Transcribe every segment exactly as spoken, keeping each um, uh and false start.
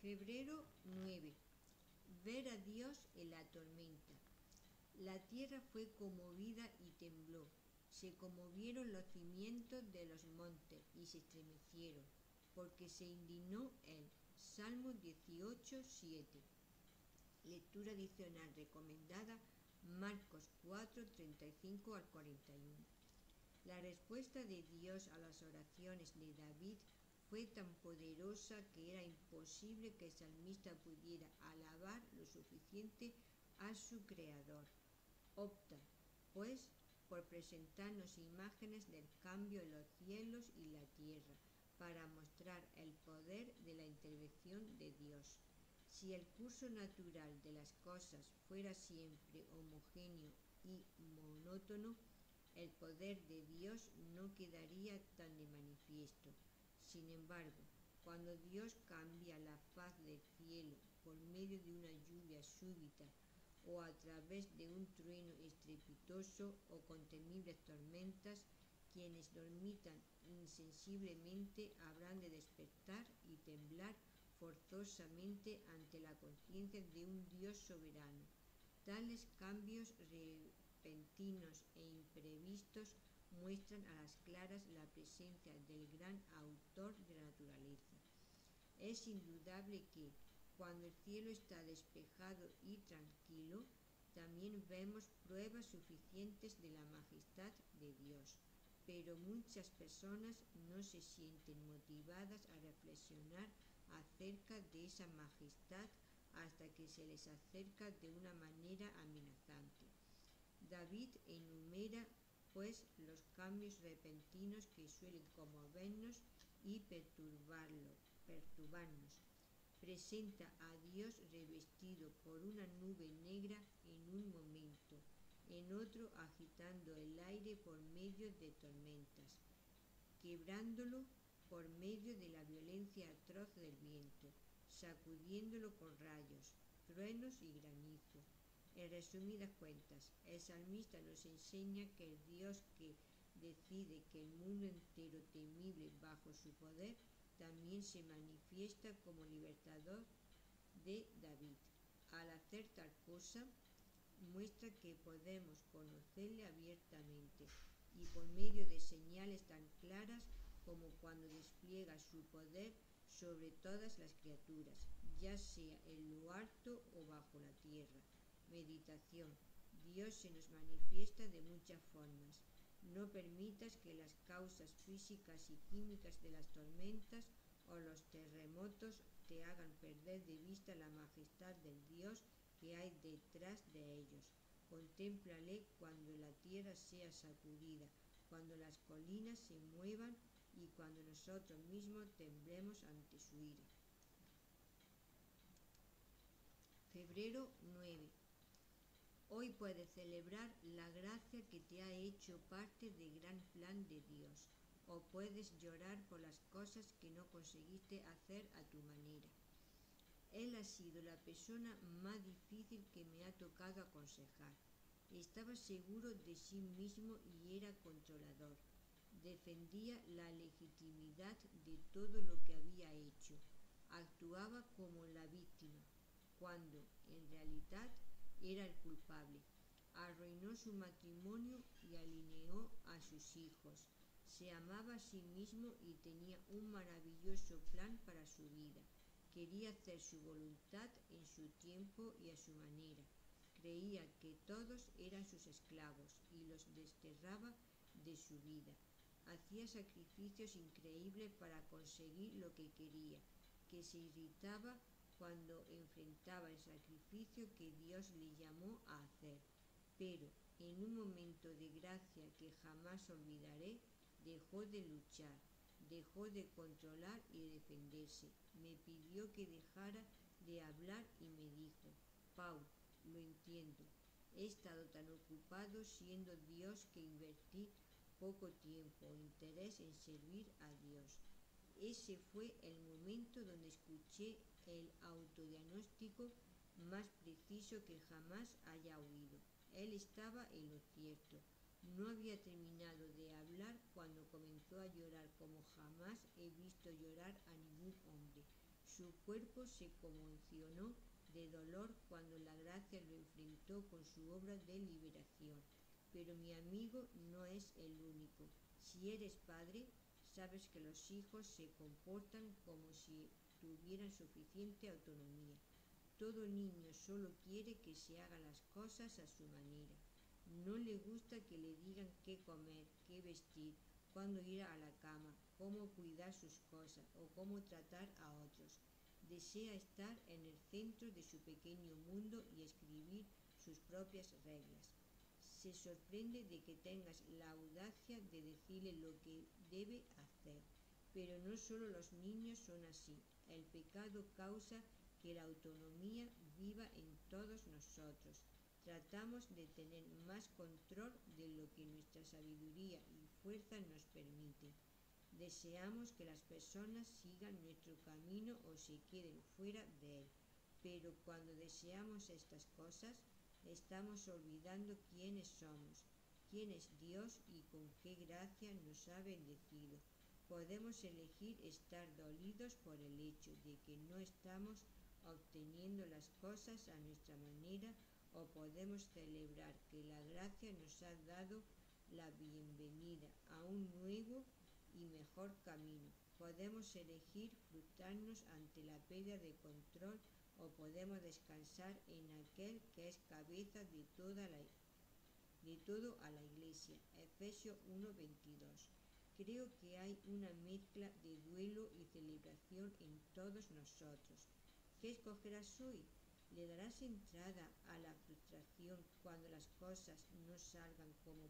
Febrero nueve. Ver a Dios en la tormenta. La tierra fue conmovida y tembló. Se conmovieron los cimientos de los montes y se estremecieron, porque se indignó él. Salmo dieciocho, siete. Lectura adicional recomendada, Marcos cuatro, treinta y cinco al cuarenta y uno. La respuesta de Dios a las oraciones de David fue tan poderosa que era imposible que el salmista pudiera alabar lo suficiente a su Creador. Opta, pues, por presentarnos imágenes del cambio en los cielos y la tierra, para mostrar el poder de la intervención de Dios. Si el curso natural de las cosas fuera siempre homogéneo y monótono, el poder de Dios no quedaría tan de manifiesto. Sin embargo, cuando Dios cambia la faz del cielo por medio de una lluvia súbita o a través de un trueno estrepitoso o con temibles tormentas, quienes dormitan insensiblemente habrán de despertar y temblar forzosamente ante la conciencia de un Dios soberano. Tales cambios repentinos e imprevistos muestran a las claras la presencia del gran autor de la naturaleza. Es indudable que, cuando el cielo está despejado y tranquilo, también vemos pruebas suficientes de la majestad de Dios, pero muchas personas no se sienten motivadas a reflexionar acerca de esa majestad hasta que se les acerca de una manera amenazante. David enumera, pues, los cambios repentinos que suelen conmovernos y perturbarlo, perturbarnos. Presenta a Dios revestido por una nube negra en un momento, en otro agitando el aire por medio de tormentas, quebrándolo por medio de la violencia atroz del viento, sacudiéndolo con rayos, truenos y granizo. En resumidas cuentas, el salmista nos enseña que el Dios que decide que el mundo entero temible bajo su poder también se manifiesta como libertador de David. Al hacer tal cosa, muestra que podemos conocerle abiertamente y por medio de señales tan claras como cuando despliega su poder sobre todas las criaturas, ya sea en lo alto o bajo la tierra. Meditación. Dios se nos manifiesta de muchas formas. No permitas que las causas físicas y químicas de las tormentas o los terremotos te hagan perder de vista la majestad del Dios que hay detrás de ellos. Contémplale cuando la tierra sea sacudida, cuando las colinas se muevan y cuando nosotros mismos temblemos ante su ira. Febrero nueve. Hoy puedes celebrar la gracia que te ha hecho parte del gran plan de Dios, o puedes llorar por las cosas que no conseguiste hacer a tu manera. Él ha sido la persona más difícil que me ha tocado aconsejar. Estaba seguro de sí mismo y era controlador. Defendía la legitimidad de todo lo que había hecho. Actuaba como la víctima, cuando, en realidad, era el culpable. Arruinó su matrimonio y alienó a sus hijos. Se amaba a sí mismo y tenía un maravilloso plan para su vida. Quería hacer su voluntad en su tiempo y a su manera. Creía que todos eran sus esclavos y los desterraba de su vida. Hacía sacrificios increíbles para conseguir lo que quería, que se irritaba cuando enfrentaba el sacrificio que Dios le llamó a hacer. Pero, en un momento de gracia que jamás olvidaré, dejó de luchar, dejó de controlar y defenderse. Me pidió que dejara de hablar y me dijo: Paul, lo entiendo. He estado tan ocupado siendo Dios que invertí poco tiempo o interés en servir a Dios. Ese fue el momento donde escuché el autodiagnóstico más preciso que jamás haya oído. Él estaba en lo cierto. No había terminado de hablar cuando comenzó a llorar como jamás he visto llorar a ningún hombre. Su cuerpo se conmocionó de dolor cuando la gracia lo enfrentó con su obra de liberación. Pero mi amigo no es el único. Si eres padre, sabes que los hijos se comportan como si tuvieran suficiente autonomía. Todo niño solo quiere que se hagan las cosas a su manera. No le gusta que le digan qué comer, qué vestir, cuándo ir a la cama, cómo cuidar sus cosas o cómo tratar a otros. Desea estar en el centro de su pequeño mundo y escribir sus propias reglas. Se sorprende de que tengas la audacia de decirle lo que debe hacer. Pero no solo los niños son así. El pecado causa que la autonomía viva en todos nosotros. Tratamos de tener más control de lo que nuestra sabiduría y fuerza nos permiten. Deseamos que las personas sigan nuestro camino o se queden fuera de él. Pero cuando deseamos estas cosas, estamos olvidando quiénes somos, quién es Dios y con qué gracia nos ha bendecido. Podemos elegir estar dolidos por el hecho de que no estamos obteniendo las cosas a nuestra manera, o podemos celebrar que la gracia nos ha dado la bienvenida a un nuevo y mejor camino. Podemos elegir frustrarnos ante la pérdida de control o podemos descansar en aquel que es cabeza de, toda la, de todo a la iglesia. Efesios uno veintidós. Creo que hay una mezcla de duelo y celebración en todos nosotros. ¿Qué escogerás hoy? ¿Le darás entrada a la frustración cuando las cosas no salgan como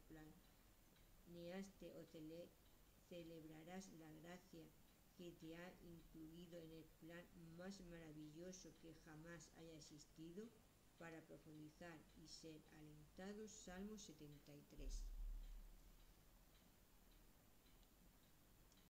planeaste o cele celebrarás la gracia que te ha incluido en el plan más maravilloso que jamás haya existido? Para profundizar y ser alentados, Salmo setenta y tres.